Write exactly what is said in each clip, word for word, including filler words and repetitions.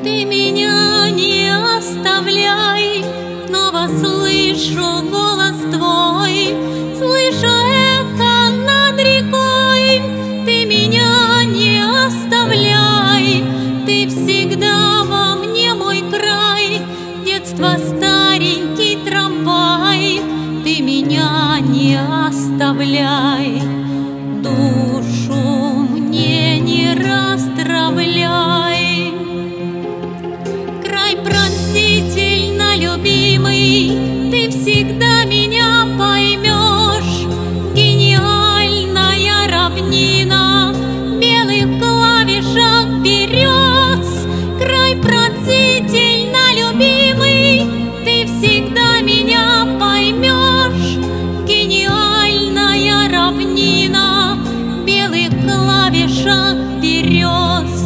Ты меня не оставляй, снова слышу голос Твой, слышу эхо над рекой. Ты меня не оставляй, Ты всегда во мне мой край, детство старенький трамвай. Ты меня не оставляй, душу мне не расстравляй. Край пронзительно любимый, Ты всегда меня поймешь. Гениальная равнина белых клавишах берез. Край пронзительно любимый, Ты всегда меня поймешь. Гениальная равнина белых клавишах берез.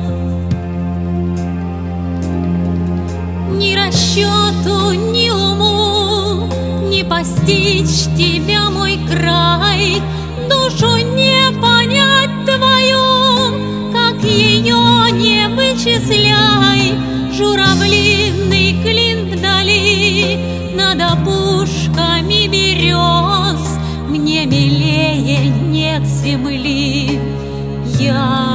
Ни расчету, ни уму не постичь Тебя, мой край, душу не понять Твою, как ее не вычисляй. Журавлиный клин вдали над опушками берез, мне милее нет земли. Я